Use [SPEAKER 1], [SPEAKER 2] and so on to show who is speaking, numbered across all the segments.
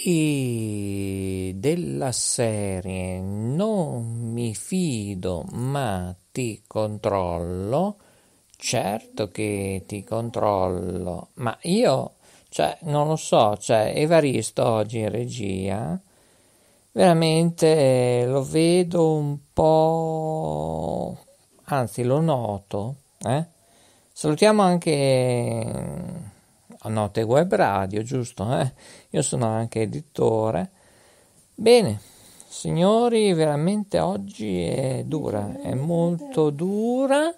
[SPEAKER 1] della serie non mi fido ma ti controllo. Certo che ti controllo, ma io, cioè, non lo so, cioè, Evaristo oggi in regia, veramente lo vedo un po', anzi lo noto, eh? Salutiamo anche a Note Web Radio, giusto? Io sono anche editore. Bene, signori, veramente oggi è dura, è molto dura.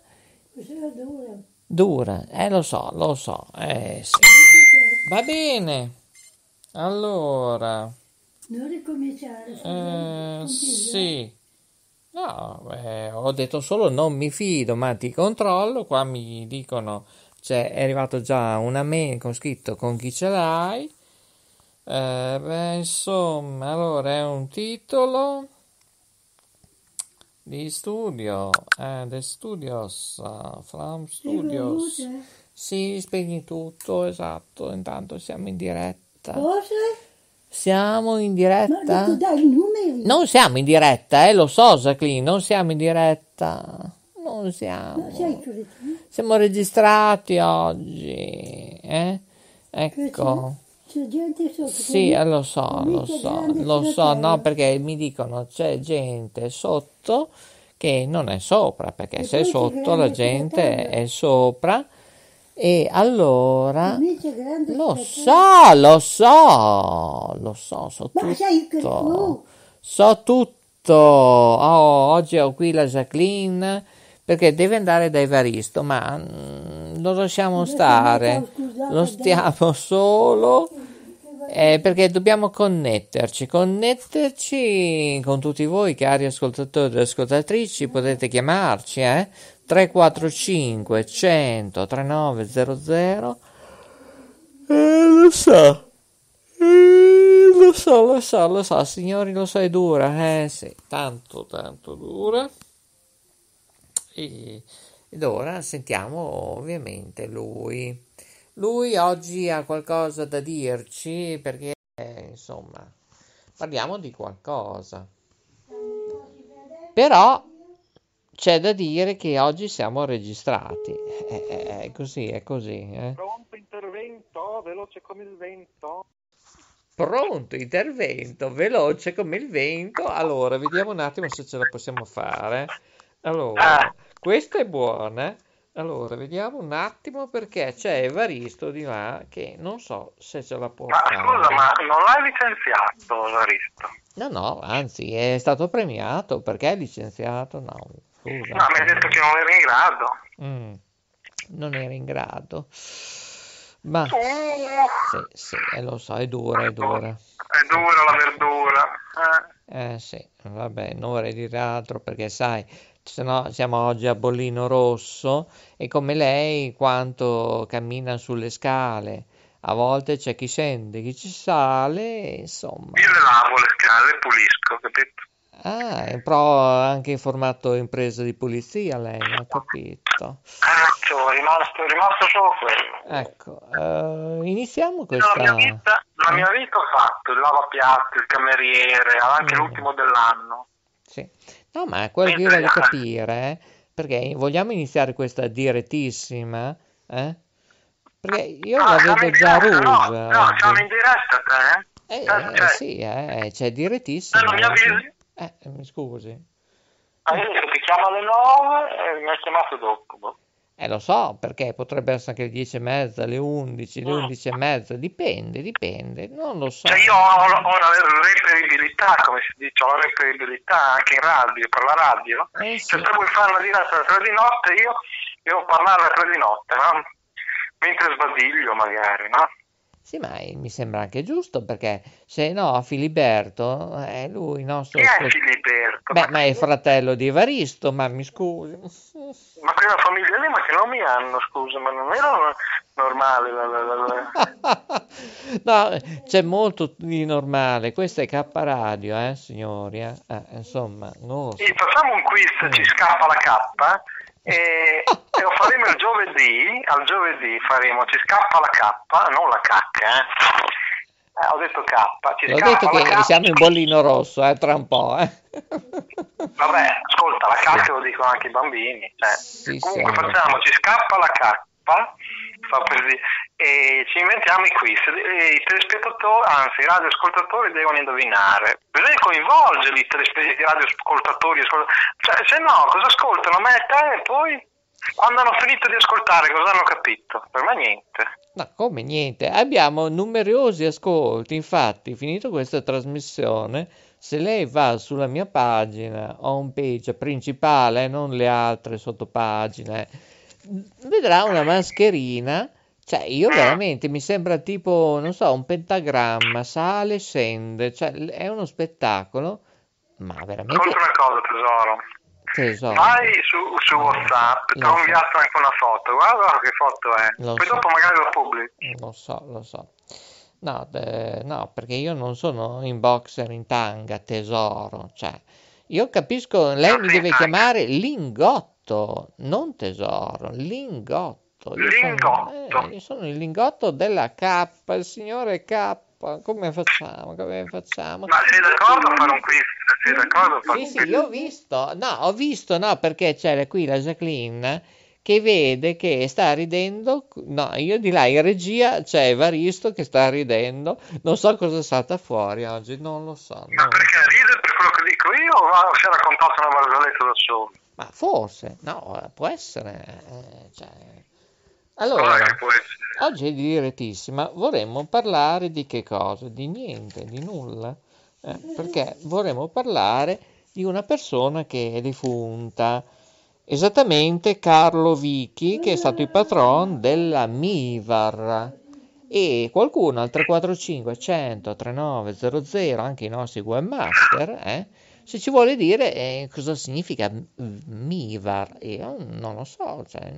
[SPEAKER 1] Dura, lo so, sì. Va bene, allora,
[SPEAKER 2] Non ricominciare,
[SPEAKER 1] sì, no, ho detto solo non mi fido, ma ti controllo, qua mi dicono, cioè, è arrivato già una mail con scritto con chi ce l'hai, insomma, allora è un titolo di studio, The Studios, From Studios. Sì, spegni tutto, esatto, intanto siamo in diretta.
[SPEAKER 2] Cosa?
[SPEAKER 1] Siamo in diretta?
[SPEAKER 2] Ma dai i numeri.
[SPEAKER 1] Non siamo in diretta, lo so, Jacqueline, non siamo in diretta. Non siamo.
[SPEAKER 2] No, sei cretino.
[SPEAKER 1] Siamo registrati oggi, Ecco.
[SPEAKER 2] C'è gente sotto.
[SPEAKER 1] Sì, lo so, no, perché mi dicono c'è gente sotto che non è sopra, perché se è sotto la gente è sopra e allora lo so, so
[SPEAKER 2] Ma sai che
[SPEAKER 1] tutto,
[SPEAKER 2] tu?
[SPEAKER 1] so tutto. Oh, oggi ho qui la Jacqueline perché deve andare da Evaristo, ma lo lasciamo stare, lo stiamo solo. Perché dobbiamo connetterci con tutti voi cari ascoltatori e ascoltatrici, potete chiamarci 345 100 3900. Lo so, signori, lo so, è dura, sì, tanto dura. Ed ora sentiamo ovviamente lui. Lui oggi ha qualcosa da dirci perché, insomma, parliamo di qualcosa. Però c'è da dire che oggi siamo registrati. È così, è così.
[SPEAKER 3] Pronto intervento, veloce come il vento.
[SPEAKER 1] Pronto intervento, veloce come il vento. Allora, vediamo un attimo se ce la possiamo fare. Allora, questa è buona. Allora, vediamo un attimo perché c'è Evaristo di là che non so se ce la può fare.
[SPEAKER 3] Scusa, ma non l'hai licenziato, Evaristo?
[SPEAKER 1] No, anzi, è stato premiato. Perché è licenziato? No, scusa.
[SPEAKER 3] No, mi hai detto che non eri in grado.
[SPEAKER 1] Non era in grado. Ma sì, lo so, è dura.
[SPEAKER 3] È dura la verdura.
[SPEAKER 1] Sì, vabbè, non vorrei dire altro perché sai, se no siamo oggi a Bollino Rosso e come lei quanto cammina sulle scale, a volte c'è chi scende, chi ci sale, insomma.
[SPEAKER 3] Io le lavo le scale, le pulisco, capito?
[SPEAKER 1] È però anche in formato impresa di pulizia lei, ho capito.
[SPEAKER 3] È rimasto solo quello.
[SPEAKER 1] Ecco, iniziamo questa...
[SPEAKER 3] La mia vita ho fatto il lavapiatti, il cameriere, anche l'ultimo dell'anno.
[SPEAKER 1] Sì. No, ma quello che io voglio capire, perché vogliamo iniziare questa direttissima, Perché io la vedo già rusa.
[SPEAKER 3] No, siamo in diretta, te?
[SPEAKER 1] Sì, c'è direttissima.
[SPEAKER 3] Non mi avvisi?
[SPEAKER 1] Mi scusi.
[SPEAKER 3] Io detto ti chiamo alle 9 e mi hai chiamato dopo.
[SPEAKER 1] Lo so, perché potrebbe essere anche le 10:30, le 11, le 11:30, dipende, non lo so.
[SPEAKER 3] Cioè io ho una reperibilità, come si dice, ho la reperibilità anche in radio, per la radio.
[SPEAKER 1] Sì.
[SPEAKER 3] Se tu vuoi fare la diretta alle 3 di notte, io devo parlare alle 3 di notte, no? Mentre sbadiglio magari, no?
[SPEAKER 1] Sì, ma mi sembra anche giusto, perché se no Filiberto è lui, il nostro...
[SPEAKER 3] Chi è Filiberto?
[SPEAKER 1] Beh, ma è il fratello di Evaristo, ma mi scusi.
[SPEAKER 3] Ma quella famiglia lì, ma che nomi hanno, scusa, ma non era normale?
[SPEAKER 1] No, c'è molto di normale, questa è K Radio, signori, insomma, non lo so.
[SPEAKER 3] Sì, facciamo un quiz, ci scappa la K, e lo faremo il giovedì, al giovedì faremo, ci scappa la K, non la cacca, Ho detto K, ci
[SPEAKER 1] L'ho
[SPEAKER 3] scappa
[SPEAKER 1] detto
[SPEAKER 3] la
[SPEAKER 1] che
[SPEAKER 3] K.
[SPEAKER 1] siamo in bollino rosso, tra un po', eh.
[SPEAKER 3] Vabbè, ascolta, la
[SPEAKER 1] Sì.
[SPEAKER 3] K lo dicono anche i bambini.
[SPEAKER 1] Sì,
[SPEAKER 3] Comunque
[SPEAKER 1] siamo.
[SPEAKER 3] facciamo, ci scappa la K, fa per dire, e ci inventiamo i quiz. E i telespettatori, anzi i radioascoltatori devono indovinare. Bisogna coinvolgerli i radioascoltatori, cioè, se no cosa ascoltano? Me e te e poi quando hanno finito di ascoltare cosa hanno capito? Per me niente.
[SPEAKER 1] No, come niente, abbiamo numerosi ascolti, infatti, finito questa trasmissione, se lei va sulla mia pagina, home page principale, non le altre sottopagine, vedrà una mascherina, cioè io veramente mi sembra tipo, non so, un pentagramma, sale, scende, cioè è uno spettacolo, ma veramente
[SPEAKER 3] Ascolta una cosa, tesoro. Vai su WhatsApp, ti ho inviato anche una foto, guarda che foto è. Poi dopo magari lo pubblichi.
[SPEAKER 1] Lo so. No, perché io non sono in boxer in tanga, tesoro. Cioè, io capisco, lei mi deve chiamare Lingotto, non tesoro, Lingotto. Io sono il Lingotto della K, il signore K. Come facciamo?
[SPEAKER 3] Ma sei d'accordo a fare un quiz? Sei d'accordo a fare un quiz?
[SPEAKER 1] Sì, io ho visto, no, perché c'era qui la Jacqueline che vede che sta ridendo, no, io di là in regia c'è Evaristo che sta ridendo, non so cosa salta fuori oggi, non lo so.
[SPEAKER 3] Ma perché ride per quello che dico io o si è raccontato una barzelletta da solo?
[SPEAKER 1] Ma forse, no, può essere, cioè... Allora, oggi è direttissima, vorremmo parlare di che cosa? Di niente, di nulla, perché vorremmo parlare di una persona che è defunta, esattamente Carlo Vicchi, che è stato il patron della Mivar, e qualcuno al 345 100 3900, anche i nostri webmaster, se ci vuole dire cosa significa Mivar, io non lo so, cioè...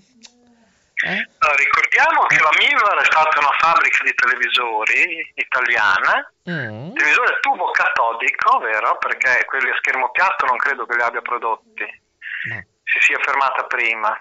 [SPEAKER 3] Ricordiamo che la Mivar è stata una fabbrica di televisori italiana, televisore tubo catodico, vero? Perché quelli a schermo piatto non credo che li abbia prodotti, si sia fermata prima.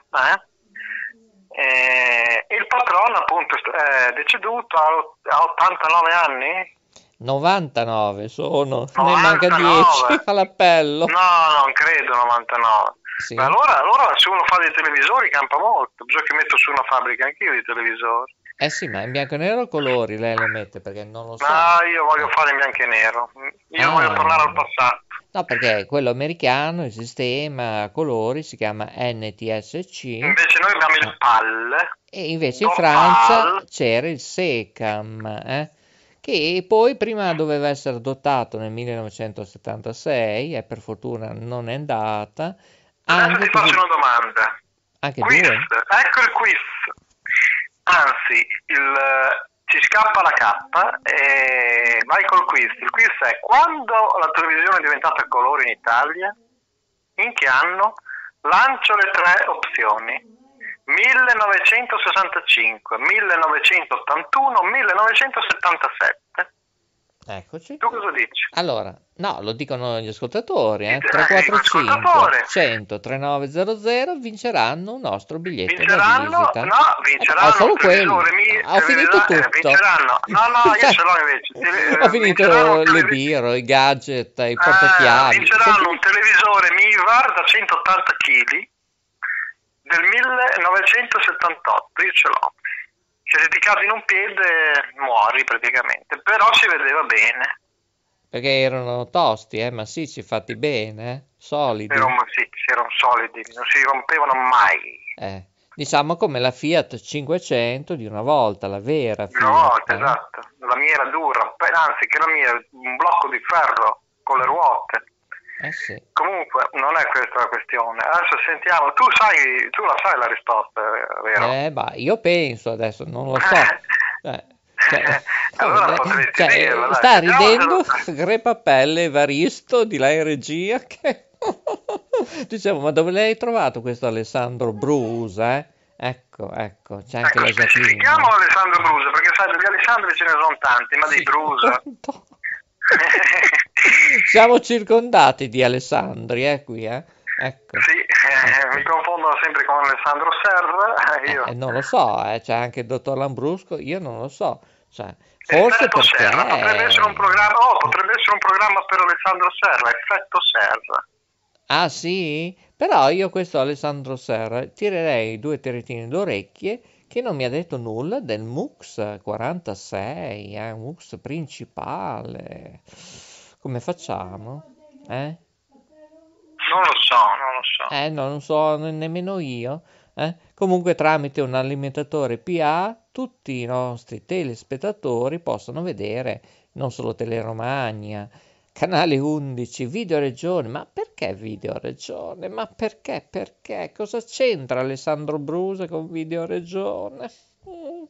[SPEAKER 3] E il patrono appunto è deceduto a 89 anni?
[SPEAKER 1] 99 sono, ne manca 10 all'appello.
[SPEAKER 3] No, non credo 99.
[SPEAKER 1] Sì.
[SPEAKER 3] Ma allora se uno fa dei televisori campa molto, bisogna che metto su una fabbrica anch'io di televisori.
[SPEAKER 1] Sì, ma in bianco e nero o colori lei lo mette, perché non lo so.
[SPEAKER 3] No, io voglio fare in bianco e nero, io voglio tornare al passato.
[SPEAKER 1] No, perché quello americano, il sistema a colori, si chiama NTSC.
[SPEAKER 3] Invece noi abbiamo il PAL.
[SPEAKER 1] E invece in Francia c'era il SECAM, che poi prima doveva essere adottato nel 1976, e per fortuna non è andata.
[SPEAKER 3] Adesso ti faccio una domanda.
[SPEAKER 1] Anche
[SPEAKER 3] quiz.
[SPEAKER 1] due?
[SPEAKER 3] Ecco il quiz. Anzi, ci scappa la K e vai col quiz. Il quiz è: quando la televisione è diventata a colore in Italia? In che anno? Lancio le tre opzioni: 1965, 1981, 1977.
[SPEAKER 1] Eccoci.
[SPEAKER 3] Tu cosa dici?
[SPEAKER 1] Allora, no, lo dicono gli ascoltatori, 345 100 3900 vinceranno un nostro biglietto da visita.
[SPEAKER 3] No, vinceranno
[SPEAKER 1] solo quello. Ho finito tutto.
[SPEAKER 3] Vinceranno. No, io ce l'ho invece.
[SPEAKER 1] Ho finito le birre, i gadget, i portachiavi.
[SPEAKER 3] Vinceranno un televisore Mivar da 180 kg del 1978, io ce l'ho. Che se ti cade in un piede muori praticamente, però si vedeva bene.
[SPEAKER 1] Perché erano tosti, massicci, fatti bene, solidi.
[SPEAKER 3] Erano solidi, non si rompevano mai.
[SPEAKER 1] Diciamo come la Fiat 500 di una volta, la vera Fiat.
[SPEAKER 3] Una volta, esatto. La mia era dura, anzi che la mia era un blocco di ferro con le ruote.
[SPEAKER 1] Sì.
[SPEAKER 3] Comunque non è questa la questione. Adesso sentiamo, tu la sai la risposta, vero?
[SPEAKER 1] Io penso adesso, non lo so.
[SPEAKER 3] Allora potresti dirla,
[SPEAKER 1] sta ridendo crepapelle Evaristo di là in regia che... Dicevo, ma dove l'hai trovato questo Alessandro Brusa? Ecco, c'è anche la Jacqueline.
[SPEAKER 3] Specifichiamo Alessandro Brusa, perché sai, degli Alessandri ce ne sono tanti, ma di Brusa...
[SPEAKER 1] Siamo circondati di Alessandri, qui, Ecco.
[SPEAKER 3] Sì, mi confondono sempre con Alessandro Serra. Io.
[SPEAKER 1] Non lo so, c'è anche il dottor Lambrusco, io non lo so. Cioè, forse
[SPEAKER 3] Effetto Serra, potrebbe essere un programma,
[SPEAKER 1] perché...
[SPEAKER 3] potrebbe essere un programma per Alessandro Serra, Effetto Serra.
[SPEAKER 1] Ah sì? Però io questo Alessandro Serra tirerei due tirettine d'orecchie che non mi ha detto nulla del MUX 46, MUX principale. Come facciamo? Eh?
[SPEAKER 3] Non lo so, non lo so.
[SPEAKER 1] No, non so nemmeno io. Comunque tramite un alimentatore PA tutti i nostri telespettatori possono vedere non solo Teleromagna, Canale 11, Video Regione. Ma perché Video Regione? Ma perché? Perché? Cosa c'entra Alessandro Bruse con Video Regione? Mm.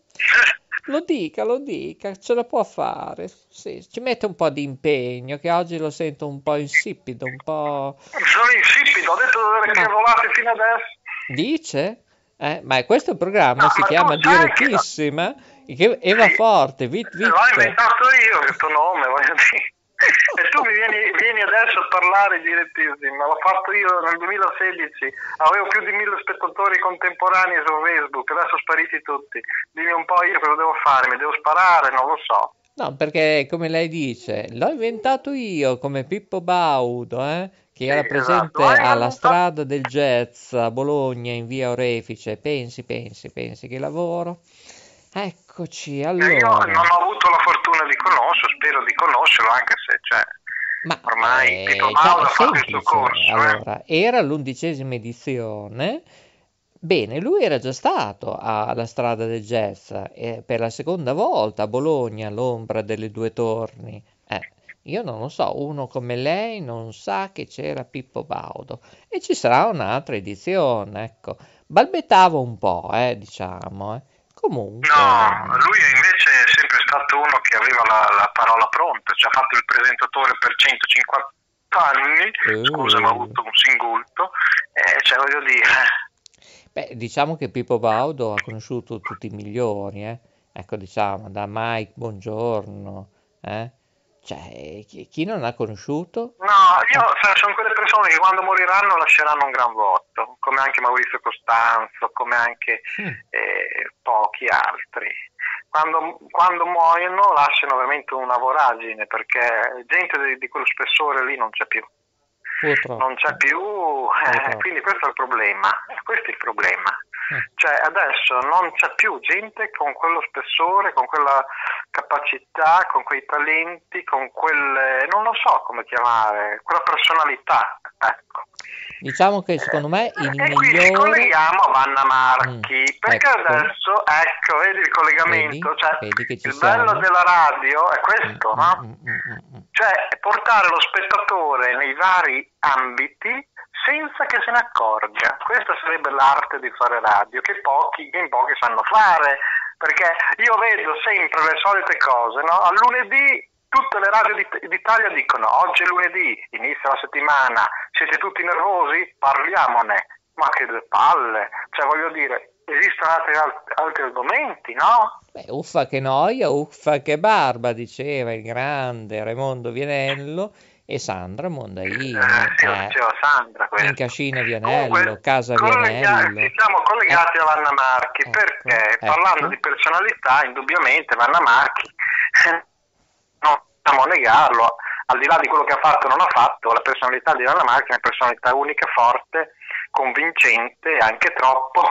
[SPEAKER 1] Lo dica, ce la può fare. Sì, ci mette un po' di impegno, che oggi lo sento un po' insipido, un po'...
[SPEAKER 3] Sono insipido, ho detto delle cavolate fino adesso.
[SPEAKER 1] Dice? Ma questo programma
[SPEAKER 3] No,
[SPEAKER 1] si
[SPEAKER 3] ma
[SPEAKER 1] chiama
[SPEAKER 3] tu sai che-
[SPEAKER 1] Direttissima, e va
[SPEAKER 3] Sì.
[SPEAKER 1] forte,
[SPEAKER 3] L'ho inventato io questo nome, voglio dire. E tu mi vieni adesso a parlare direttissimo. L'ho fatto io nel 2016, avevo più di 1000 spettatori contemporanei su Facebook, adesso spariti tutti. Dimmi un po' io cosa devo fare, mi devo sparare, non lo so.
[SPEAKER 1] No, perché come lei dice, l'ho inventato io come Pippo Baudo, che
[SPEAKER 3] Sì,
[SPEAKER 1] era
[SPEAKER 3] esatto.
[SPEAKER 1] presente
[SPEAKER 3] Ma
[SPEAKER 1] alla
[SPEAKER 3] non so-
[SPEAKER 1] strada del jazz a Bologna in via Orefice. Pensi che lavoro. Eccoci,
[SPEAKER 3] Io
[SPEAKER 1] allora.
[SPEAKER 3] non ho avuto la fortuna di conoscerlo, spero di conoscerlo, anche se
[SPEAKER 1] Ma
[SPEAKER 3] ormai Pippo
[SPEAKER 1] cioè,
[SPEAKER 3] Baudo
[SPEAKER 1] è
[SPEAKER 3] ha fatto il suo
[SPEAKER 1] semplice.
[SPEAKER 3] corso.
[SPEAKER 1] Allora, era l'11ª edizione. Bene, lui era già stato alla Strada del Jazz per la seconda volta a Bologna, all'ombra delle due torni. Io non lo so, uno come lei non sa che c'era Pippo Baudo e ci sarà un'altra edizione, ecco. Balbettavo un po', diciamo. Comunque,
[SPEAKER 3] No, lui invece è sempre stato uno che aveva la parola pronta, cioè ha fatto il presentatore per 150 anni, scusa ma ho avuto un singulto, cioè voglio dire...
[SPEAKER 1] beh, diciamo che Pippo Baudo ha conosciuto tutti i migliori, Ecco, diciamo, da Mike Buongiorno, Cioè, chi non ha conosciuto?
[SPEAKER 3] No, io sono quelle persone che quando moriranno lasceranno un gran voto, come anche Maurizio Costanzo, come anche pochi altri. Quando muoiono lasciano veramente una voragine, perché gente di quello spessore lì non c'è più.
[SPEAKER 1] Purtroppo.
[SPEAKER 3] Non c'è più, quindi questo è il problema. Questo è il problema. Cioè adesso non c'è più gente con quello spessore, con quella capacità, con quei talenti, con quelle, non lo so come chiamare, quella personalità, ecco.
[SPEAKER 1] Diciamo che secondo me il
[SPEAKER 3] E qui ci
[SPEAKER 1] migliore...
[SPEAKER 3] colleghiamo a Vanna Marchi, perché
[SPEAKER 1] ecco.
[SPEAKER 3] adesso, ecco, vedi il collegamento,
[SPEAKER 1] vedi che ci
[SPEAKER 3] il
[SPEAKER 1] siamo.
[SPEAKER 3] bello della radio è questo, no? Cioè portare lo spettatore nei vari ambiti senza che se ne accorga. Questa sarebbe l'arte di fare radio, che in pochi sanno fare, perché io vedo sempre le solite cose, no? A lunedì tutte le radio d'Italia dicono: oggi è lunedì, inizia la settimana, siete tutti nervosi? Parliamone. Ma che due palle, cioè voglio dire, esistono altri argomenti, no?
[SPEAKER 1] Beh, uffa che noia, uffa che barba, diceva il grande Raimondo Vianello e Sandra Mondaini.
[SPEAKER 3] Diceva Sandra questo.
[SPEAKER 1] In Cascina Vianello,
[SPEAKER 3] Comunque,
[SPEAKER 1] Casa Vianello.
[SPEAKER 3] Ci siamo collegati a Vanna Marchi, perché parlando di personalità, indubbiamente Vanna Marchi, non possiamo negarlo, al di là di quello che ha fatto o non ha fatto, la personalità di Vanna Marchi è una personalità unica, forte, convincente, anche troppo,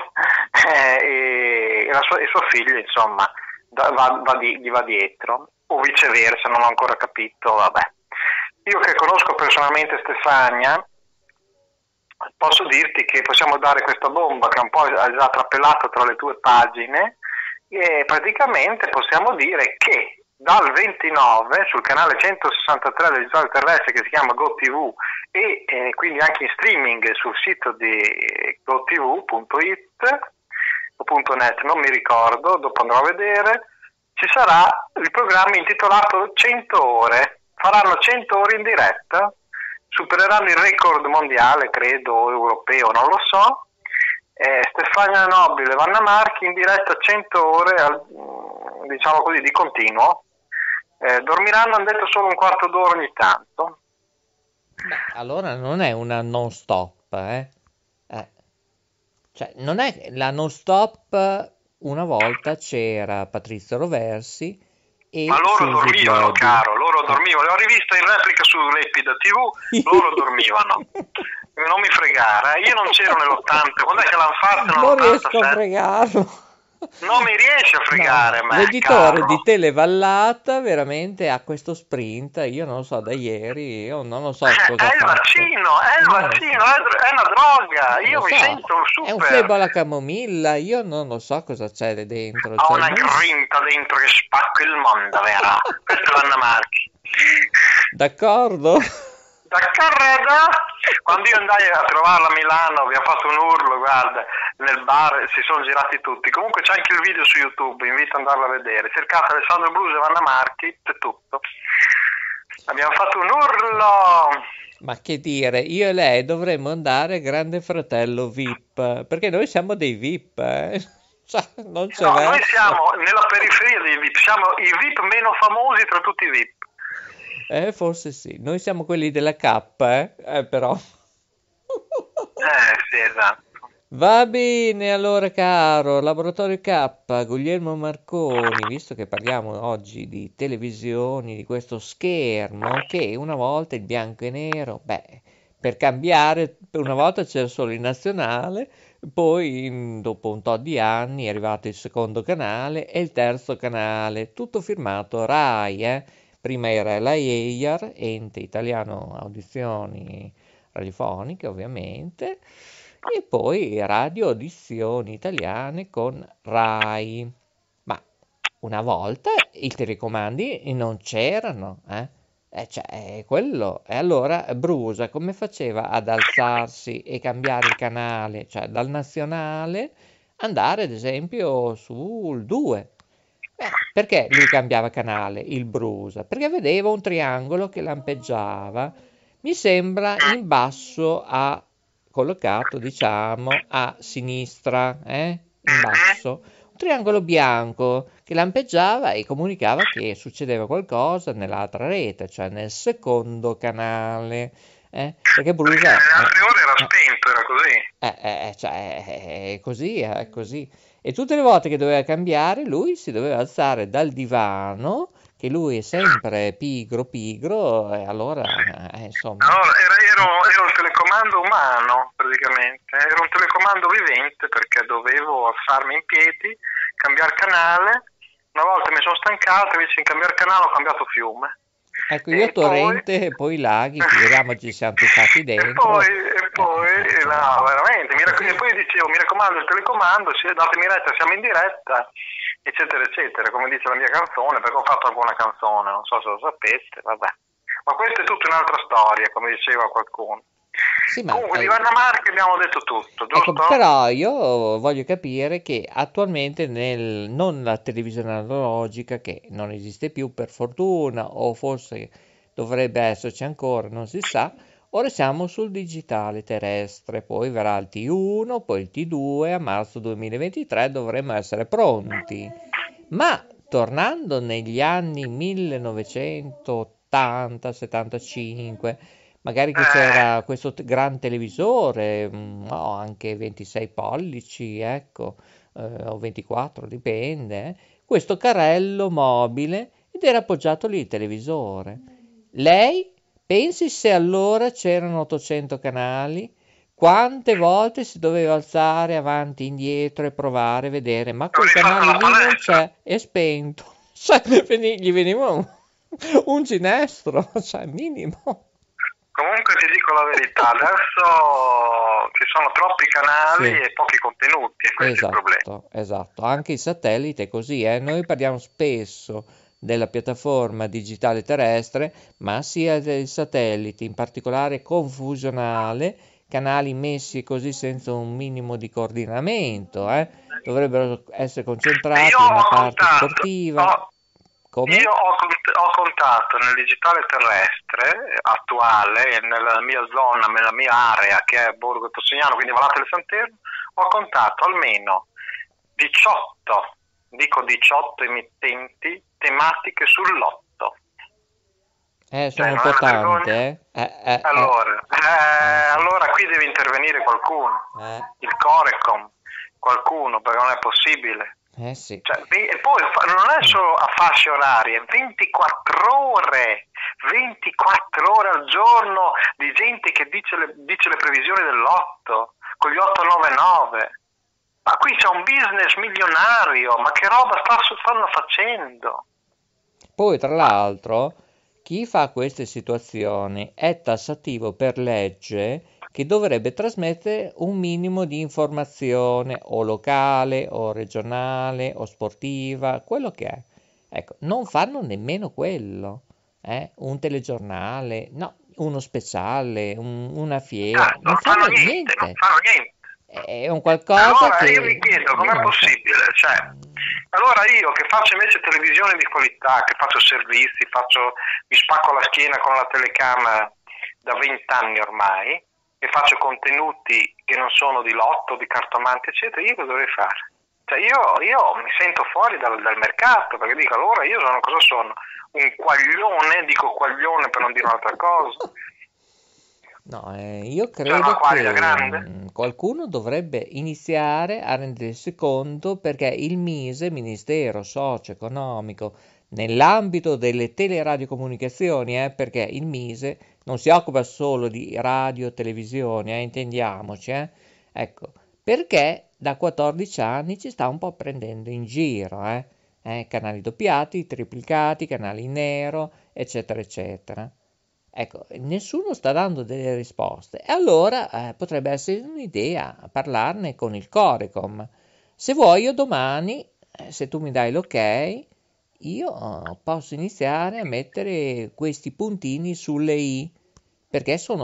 [SPEAKER 3] e suo figlio, insomma, gli va dietro, o viceversa, non ho ancora capito, vabbè. Io che conosco personalmente Stefania, posso dirti che possiamo dare questa bomba che un po' ha già trapelato tra le tue pagine, e praticamente possiamo dire che dal 29 sul canale 163 del digitale terrestre, che si chiama GoTV, e quindi anche in streaming sul sito di gotv.it o .net, non mi ricordo, dopo andrò a vedere, ci sarà il programma intitolato 100 ore, faranno 100 ore in diretta, supereranno il record mondiale, credo, europeo, non lo so. Stefania Nobile e Vanna Marchi in diretta 100 ore, diciamo così, di continuo. Dormiranno, hanno detto, solo un quarto d'ora ogni tanto.
[SPEAKER 1] Beh, allora non è una non stop, Cioè, non è la non stop, una volta c'era Patrizio Roversi
[SPEAKER 3] Ma
[SPEAKER 1] e
[SPEAKER 3] loro
[SPEAKER 1] Susi
[SPEAKER 3] dormivano,
[SPEAKER 1] Globi.
[SPEAKER 3] caro, loro dormivano. Le ho riviste in replica su Lepida TV, loro dormivano. Non mi fregare, io non c'ero nell'80, quando è che l'hanno fatto?
[SPEAKER 1] Non riesco a
[SPEAKER 3] Nell'87?
[SPEAKER 1] fregarlo.
[SPEAKER 3] Non mi riesci a fregare,
[SPEAKER 1] No,
[SPEAKER 3] me,
[SPEAKER 1] l'editore
[SPEAKER 3] caro.
[SPEAKER 1] di Televallata veramente ha questo sprint, io non lo so, da ieri, io non lo so cosa
[SPEAKER 3] È il
[SPEAKER 1] fa.
[SPEAKER 3] vaccino, è il
[SPEAKER 1] Non lo
[SPEAKER 3] vaccino, è una droga.
[SPEAKER 1] Non
[SPEAKER 3] Io
[SPEAKER 1] lo
[SPEAKER 3] mi
[SPEAKER 1] so,
[SPEAKER 3] sento
[SPEAKER 1] è un
[SPEAKER 3] super.
[SPEAKER 1] flebo alla camomilla, io non lo so cosa c'è lì dentro.
[SPEAKER 3] Ho
[SPEAKER 1] Cioè,
[SPEAKER 3] una
[SPEAKER 1] lui-
[SPEAKER 3] grinta dentro che spacco il mondo, vero? Questa è l'Anna Marchi.
[SPEAKER 1] D'accordo?
[SPEAKER 3] D'accordo? Quando io andai a trovarla a Milano, vi ho fatto un urlo, guarda, nel bar si sono girati tutti. Comunque c'è anche il video su YouTube, invito ad andarlo a vedere. Cercate Alessandro Bruso e Vanna Marchi, c'è tutto. Abbiamo fatto un urlo.
[SPEAKER 1] Ma che dire, io e lei dovremmo andare a Grande Fratello VIP, perché noi siamo dei VIP, eh? Cioè, non c'è
[SPEAKER 3] No, noi
[SPEAKER 1] verso.
[SPEAKER 3] siamo nella periferia dei VIP, siamo i VIP meno famosi tra tutti i VIP.
[SPEAKER 1] Forse sì, noi siamo quelli della K, però.
[SPEAKER 3] Sì, esatto.
[SPEAKER 1] Va bene, allora caro, Laboratorio K, Guglielmo Marconi, visto che parliamo oggi di televisioni, di questo schermo che una volta il bianco e nero, per cambiare, una volta c'era solo il nazionale, poi dopo un tot di anni è arrivato il secondo canale e il terzo canale, tutto firmato Rai, Prima era la EIAR, Ente Italiano Audizioni Radiofoniche, ovviamente, e poi Radio Audizioni Italiane con Rai. Ma una volta i telecomandi non c'erano, quello. E allora Brusa come faceva ad alzarsi e cambiare il canale, cioè dal nazionale andare ad esempio sul 2? Perché lui cambiava canale, il Brusa? Perché vedeva un triangolo che lampeggiava, mi sembra in basso a collocato, diciamo, a sinistra, in basso. Un triangolo bianco che lampeggiava e comunicava che succedeva qualcosa nell'altra rete, cioè nel secondo canale. Perché Brusa...
[SPEAKER 3] Perché nelle altre ore era spento, era così.
[SPEAKER 1] È così, è così. E tutte le volte che doveva cambiare, lui si doveva alzare dal divano, che lui è sempre pigro, e allora, insomma...
[SPEAKER 3] Allora, ero il telecomando umano, praticamente. Ero un telecomando vivente perché dovevo alzarmi in piedi, cambiare canale. Una volta mi sono stancato, invece di cambiare canale ho cambiato fiume.
[SPEAKER 1] Ecco, io Torrente e poi laghi, figuriamoci, siamo tuffati dentro.
[SPEAKER 3] E poi no, veramente, e poi dicevo, mi raccomando il telecomando, datemi retta, siamo in diretta, eccetera, eccetera, come dice la mia canzone, perché ho fatto anche una canzone, non so se lo sapeste, vabbè. Ma questa è tutta un'altra storia, come diceva qualcuno.
[SPEAKER 1] Sì, ma
[SPEAKER 3] Comunque di Vanna Marchi abbiamo detto tutto, giusto?
[SPEAKER 1] ecco, però io voglio capire che attualmente non la televisione analogica, che non esiste più per fortuna, o forse dovrebbe esserci ancora, non si sa, ora siamo sul digitale terrestre, poi verrà il T1, poi il T2, a marzo 2023 dovremmo essere pronti. Ma tornando negli anni 1980-75, magari che c'era questo gran televisore, anche 26 pollici, ecco, o 24, dipende, questo carrello mobile ed era appoggiato lì il televisore. Lei pensi se allora c'erano 800 canali? Quante volte si doveva alzare avanti e indietro e provare a vedere, ma quel canale lì non c'è, è spento. Cioè, gli veniva un ginestro, cioè minimo.
[SPEAKER 3] Comunque ti dico la verità, adesso ci sono troppi canali e pochi contenuti, e questo è il problema.
[SPEAKER 1] Esatto, anche il satellite è così, noi parliamo spesso della piattaforma digitale terrestre, ma sia del satellite, in particolare confusionale, canali messi così senza un minimo di coordinamento, dovrebbero essere concentrati in una parte sportiva. Come?
[SPEAKER 3] Io ho contato nel digitale terrestre attuale, nella mia zona, nella mia area, che è Borgo Tossignano, quindi Valate del Santerno, ho contato almeno 18 emittenti tematiche sull'otto.
[SPEAKER 1] Sono
[SPEAKER 3] non
[SPEAKER 1] un
[SPEAKER 3] è
[SPEAKER 1] po'
[SPEAKER 3] una
[SPEAKER 1] tante,
[SPEAKER 3] vergogna?
[SPEAKER 1] eh. Sì.
[SPEAKER 3] Allora qui deve intervenire qualcuno,
[SPEAKER 1] Eh,
[SPEAKER 3] il Corecom, qualcuno, perché non è possibile.
[SPEAKER 1] sì.
[SPEAKER 3] Cioè, e poi non è solo a fasce orarie, 24 ore, 24 ore al giorno di gente che dice le previsioni dell'otto, con gli 899. Ma qui c'è un business milionario, ma che roba stanno facendo?
[SPEAKER 1] Poi, tra l'altro, chi fa queste situazioni è tassativo per legge che dovrebbe trasmettere un minimo di informazione o locale o regionale o sportiva, quello che è. Ecco, non fanno nemmeno quello. Un telegiornale, no, uno speciale, una fiera, non
[SPEAKER 3] Non fanno
[SPEAKER 1] fanno
[SPEAKER 3] niente, non
[SPEAKER 1] niente.
[SPEAKER 3] fanno niente.
[SPEAKER 1] È un qualcosa
[SPEAKER 3] Allora io mi
[SPEAKER 1] che
[SPEAKER 3] chiedo
[SPEAKER 1] io
[SPEAKER 3] com'è
[SPEAKER 1] non so.
[SPEAKER 3] possibile, cioè, allora io che faccio invece televisione di qualità, che faccio servizi, mi spacco la schiena con la telecamera da 20 anni ormai e faccio contenuti che non sono di lotto, di cartomante, eccetera, io cosa dovrei fare? Cioè io mi sento fuori dal mercato, perché dico allora io sono cosa sono? Un quaglione, dico quaglione per non dire un'altra cosa.
[SPEAKER 1] No, io
[SPEAKER 3] C'è una
[SPEAKER 1] credo
[SPEAKER 3] quaglia
[SPEAKER 1] che
[SPEAKER 3] grande?
[SPEAKER 1] qualcuno dovrebbe iniziare a rendersi conto perché il MISE, Ministero Socio-Economico, nell'ambito delle teleradiocomunicazioni, perché il MISE non si occupa solo di radio e televisione, intendiamoci, ecco, perché da 14 anni ci sta un po' prendendo in giro, canali doppiati, triplicati, canali in nero, eccetera, eccetera. Ecco, nessuno sta dando delle risposte e allora potrebbe essere un'idea parlarne con il Corecom. Se vuoi io domani, se tu mi dai l'ok, io posso iniziare a mettere questi puntini sulle i, perché sono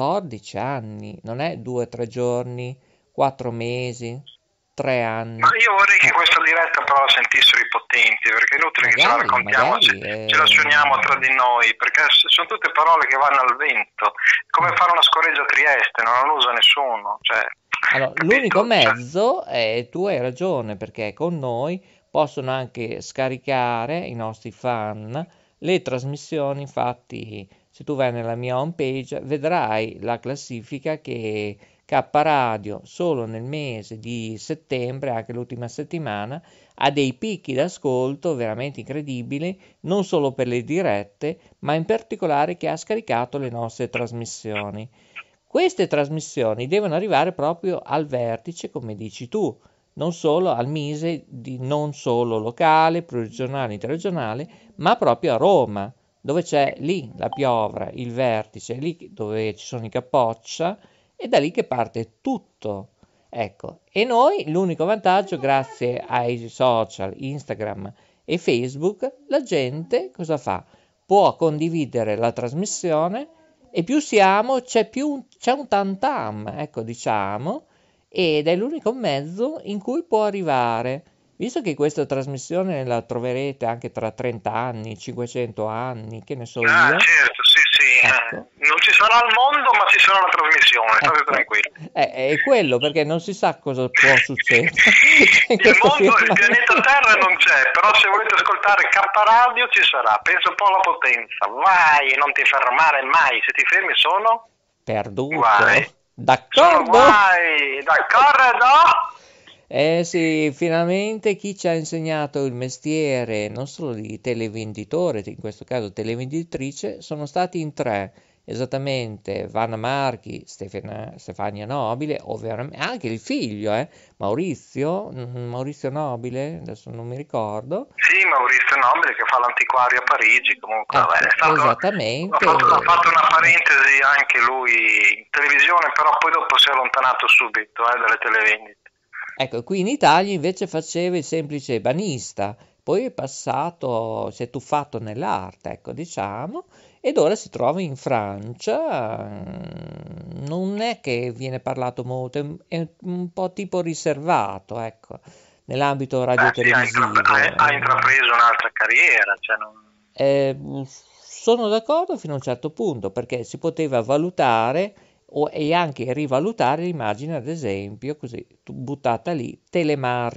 [SPEAKER 1] 14 anni, non è 2 o 3 giorni, 4 mesi, 3
[SPEAKER 3] Ma
[SPEAKER 1] anni.
[SPEAKER 3] io vorrei che questa diretta però la sentissero i potenti, perché è inutile che ce la raccontiamo,
[SPEAKER 1] Magari,
[SPEAKER 3] ce la suoniamo tra di noi, perché sono tutte parole che vanno al vento. Come fare una scoreggia a Trieste, non la usa nessuno. Cioè,
[SPEAKER 1] Allora, l'unico
[SPEAKER 3] capito? Cioè,
[SPEAKER 1] mezzo è, tu hai ragione, perché con noi possono anche scaricare i nostri fan le trasmissioni. Infatti, se tu vai nella mia home page, vedrai la classifica che K Radio solo nel mese di settembre, anche l'ultima settimana, ha dei picchi d'ascolto veramente incredibili, non solo per le dirette, ma in particolare che ha scaricato le nostre trasmissioni. Queste trasmissioni devono arrivare proprio al vertice, come dici tu, non solo al Mise, non solo locale, pluriregionale, interregionale, ma proprio a Roma, dove c'è lì la piovra, il vertice, lì dove ci sono i Capoccia, e da lì che parte tutto. Ecco, e noi l'unico vantaggio, grazie ai social, Instagram e Facebook, la gente cosa fa? Può condividere la trasmissione e più siamo, c'è un tantam, ecco, diciamo, ed è l'unico mezzo in cui può arrivare. Visto che questa trasmissione la troverete anche tra 30 anni, 500 anni, che ne so io,
[SPEAKER 3] certo, sì.
[SPEAKER 1] ecco,
[SPEAKER 3] Non ci sarà il mondo, ma ci sarà la trasmissione, state
[SPEAKER 1] ecco,
[SPEAKER 3] tranquilli.
[SPEAKER 1] è quello, perché non si sa cosa può succedere. In
[SPEAKER 3] Il
[SPEAKER 1] questo
[SPEAKER 3] mondo, il
[SPEAKER 1] firma-
[SPEAKER 3] pianeta Terra non c'è, però se volete ascoltare K Radio ci sarà, pensa un po' alla potenza, vai, non ti fermare mai, se ti fermi sono
[SPEAKER 1] Perduto.
[SPEAKER 3] guai. Sono
[SPEAKER 1] D'accordo?
[SPEAKER 3] guai, d'accordo?
[SPEAKER 1] Eh sì, finalmente chi ci ha insegnato il mestiere non solo di televenditore, in questo caso televenditrice, sono stati in 3, esattamente Vanna Marchi, Stefania Nobile, ovviamente anche il figlio, Maurizio Nobile, adesso non mi ricordo.
[SPEAKER 3] Sì, Maurizio Nobile che fa l'antiquario a Parigi, comunque
[SPEAKER 1] Ecco,
[SPEAKER 3] vabbè,
[SPEAKER 1] esattamente.
[SPEAKER 3] ha fatto una parentesi anche lui in televisione, però poi dopo si è allontanato subito dalle televendite.
[SPEAKER 1] Ecco, qui in Italia invece faceva il semplice banista, poi è passato, si è tuffato nell'arte, ecco, diciamo, ed ora si trova in Francia. Non è che viene parlato molto, è un po' tipo riservato, ecco, nell'ambito radiotelevisivo.
[SPEAKER 3] Ha intrapreso un'altra carriera, cioè
[SPEAKER 1] Sono d'accordo fino a un certo punto, perché si poteva valutare e anche rivalutare l'immagine, ad esempio, così buttata lì,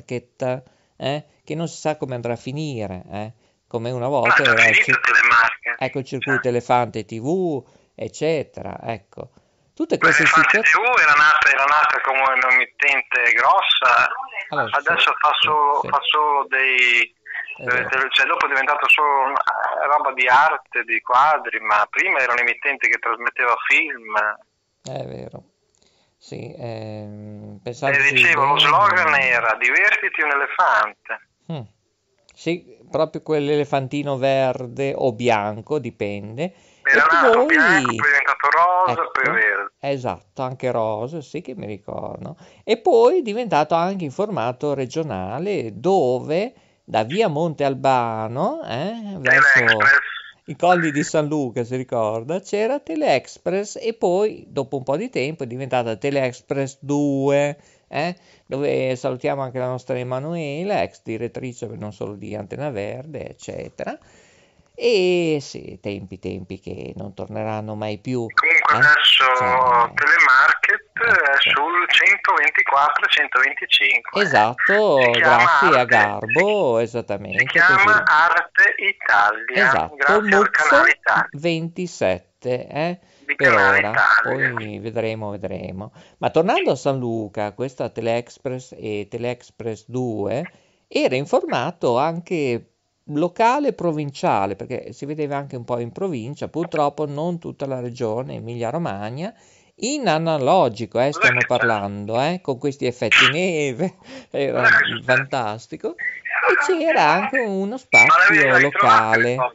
[SPEAKER 1] telemarket, che non si sa come andrà a finire, come una volta
[SPEAKER 3] è
[SPEAKER 1] era
[SPEAKER 3] finito telemarket.
[SPEAKER 1] ecco il circuito Elefante TV, eccetera, ecco. Tutte queste
[SPEAKER 3] Elefante
[SPEAKER 1] situazioni.
[SPEAKER 3] TV era nata come un'emittente grossa,
[SPEAKER 1] Allora,
[SPEAKER 3] adesso
[SPEAKER 1] sì.
[SPEAKER 3] fa solo dei...
[SPEAKER 1] Vero.
[SPEAKER 3] Cioè dopo è diventato solo roba di arte, di quadri, ma prima era un'emittente che trasmetteva film.
[SPEAKER 1] È vero. Sì,
[SPEAKER 3] E
[SPEAKER 1] pensandoci
[SPEAKER 3] dicevo, lo
[SPEAKER 1] bene.
[SPEAKER 3] slogan era divertiti un elefante.
[SPEAKER 1] Mm. Sì, proprio quell'elefantino verde o bianco, dipende.
[SPEAKER 3] Era
[SPEAKER 1] E
[SPEAKER 3] nato
[SPEAKER 1] poi,
[SPEAKER 3] bianco, poi è diventato rosa, poi
[SPEAKER 1] ecco,
[SPEAKER 3] verde.
[SPEAKER 1] esatto, anche rosa, sì che mi ricordo. E poi è diventato anche in formato regionale, dove da via Monte Albano, verso
[SPEAKER 3] Teleexpress.
[SPEAKER 1] i colli di San Luca, si ricorda, c'era Teleexpress e poi, dopo un po' di tempo, è diventata Teleexpress 2, dove salutiamo anche la nostra Emanuela, ex direttrice non solo di Antena Verde, eccetera. E sì, tempi che non torneranno mai più.
[SPEAKER 3] Comunque adesso
[SPEAKER 1] Cioè,
[SPEAKER 3] Telemarket è
[SPEAKER 1] ecco.
[SPEAKER 3] sul 124-125.
[SPEAKER 1] Esatto,
[SPEAKER 3] Si chiama
[SPEAKER 1] grazie a
[SPEAKER 3] Arte,
[SPEAKER 1] Garbo,
[SPEAKER 3] si
[SPEAKER 1] esattamente
[SPEAKER 3] chiama
[SPEAKER 1] così.
[SPEAKER 3] Arte Italia,
[SPEAKER 1] Esatto,
[SPEAKER 3] grazie al
[SPEAKER 1] Mux
[SPEAKER 3] canale Italia.
[SPEAKER 1] 27,
[SPEAKER 3] Di
[SPEAKER 1] per
[SPEAKER 3] Canale
[SPEAKER 1] ora,
[SPEAKER 3] Italia.
[SPEAKER 1] poi vedremo. Ma tornando a San Luca, questa Teleexpress e Teleexpress 2 era in formato anche locale e provinciale, perché si vedeva anche un po' in provincia, purtroppo non tutta la regione Emilia-Romagna, in analogico, stiamo parlando, con questi effetti neve, era fantastico, e c'era anche uno spazio locale.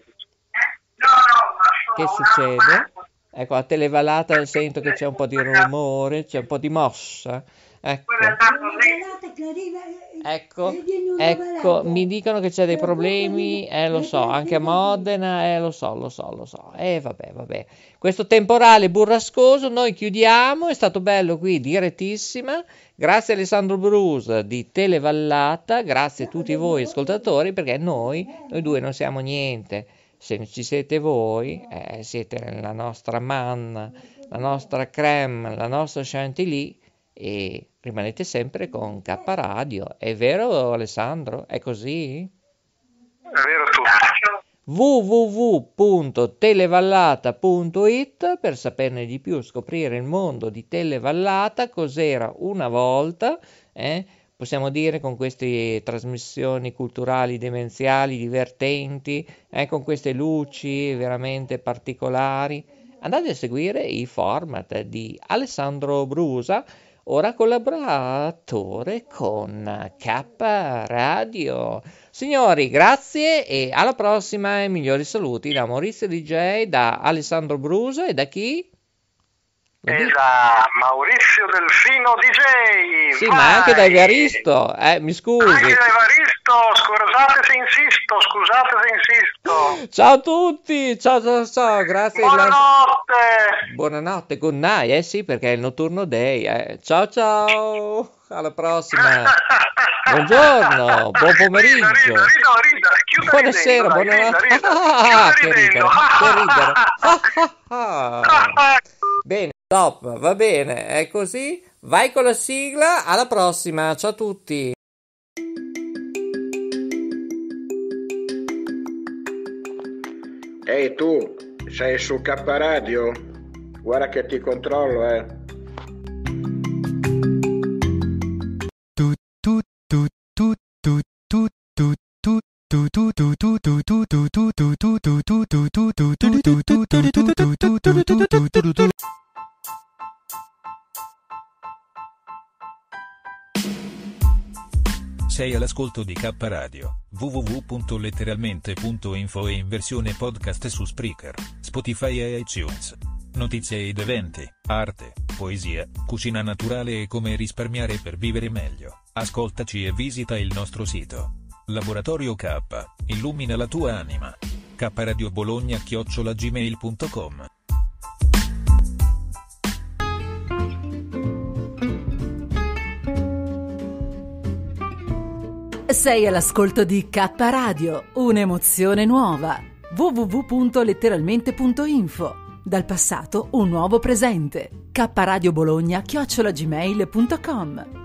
[SPEAKER 1] Che succede? Ecco, a Televallata sento che c'è un po' di rumore, c'è un po' di mossa. Ecco, ecco, mi dicono che c'è dei problemi, lo so, anche a Modena, lo so. Vabbè. Questo temporale burrascoso, noi chiudiamo, è stato bello qui, direttissima. Grazie Alessandro Brusa di Televallata, grazie a tutti voi ascoltatori, perché noi due non siamo niente. Se non ci siete voi, siete la nostra manna, la nostra crème, la nostra chantilly, e rimanete sempre con K Radio. È vero, Alessandro? È così?
[SPEAKER 3] È vero tutto.
[SPEAKER 1] www.televallata.it per saperne di più, scoprire il mondo di Televallata, cos'era una volta, possiamo dire, con queste trasmissioni culturali demenziali, divertenti, con queste luci veramente particolari. Andate a seguire i format di Alessandro Brusa, ora collaboratore con K Radio. Signori, grazie e alla prossima, e migliori saluti da Maurizio DJ, da Alessandro Brusa e da chi?
[SPEAKER 3] E da Maurizio Delfino DJ.
[SPEAKER 1] Sì,
[SPEAKER 3] vai!
[SPEAKER 1] ma anche da Evaristo, mi scusi.
[SPEAKER 3] Anche da Evaristo, scusate se insisto.
[SPEAKER 1] Ciao a tutti, ciao, grazie.
[SPEAKER 3] Buonanotte.
[SPEAKER 1] Buonanotte, good night, sì, perché è il notturno day. Ciao, alla prossima. Buongiorno, buon pomeriggio.
[SPEAKER 3] Rida.
[SPEAKER 1] Buonasera, buonanotte. Che ridere. Bene, top, va bene, è così. Vai con la sigla, alla prossima, ciao a tutti.
[SPEAKER 4] Ehi tu, sei su K Radio? Guarda che ti controllo,
[SPEAKER 5] Sei all'ascolto di K Radio, www.letteralmente.info e in versione podcast su Spreaker, Spotify e iTunes. Notizie ed eventi, arte, poesia, cucina naturale e come risparmiare per vivere meglio. Ascoltaci e visita il nostro sito. Laboratorio K, illumina la tua anima. kradiobologna@gmail.com.
[SPEAKER 6] Sei all'ascolto di K Radio, un'emozione nuova. www.letteralmente.info. Dal passato un nuovo presente. kradiobologna@gmail.com.